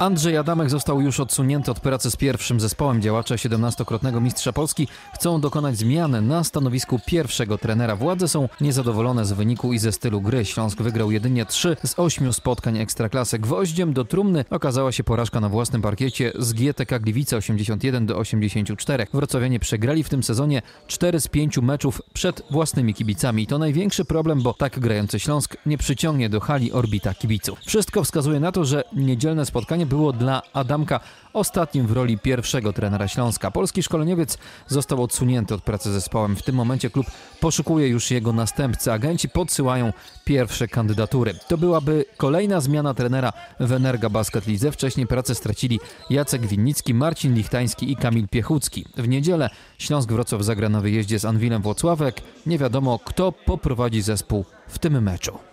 Andrzej Adamek został już odsunięty od pracy z pierwszym zespołem. Działacze 17-krotnego mistrza Polski chcą dokonać zmiany na stanowisku pierwszego trenera. Władze są niezadowolone z wyniku i ze stylu gry. Śląsk wygrał jedynie 3 z 8 spotkań Ekstraklasy. Gwoździem do trumny okazała się porażka na własnym parkiecie z GTK Gliwice 81-84. Wrocławianie przegrali w tym sezonie 4 z 5 meczów przed własnymi kibicami. To największy problem, bo tak grający Śląsk nie przyciągnie do hali orbita kibiców. Wszystko wskazuje na to, że niedzielne spotkanie było dla Adamka ostatnim w roli pierwszego trenera Śląska. Polski szkoleniowiec został odsunięty od pracy z zespołem. W tym momencie klub poszukuje już jego następcy. Agenci podsyłają pierwsze kandydatury. To byłaby kolejna zmiana trenera w Energa Basket Lidze. Wcześniej pracę stracili Jacek Winnicki, Marcin Lichtański i Kamil Piechucki. W niedzielę Śląsk Wrocław zagra na wyjeździe z Anwilem Włocławek. Nie wiadomo, kto poprowadzi zespół w tym meczu.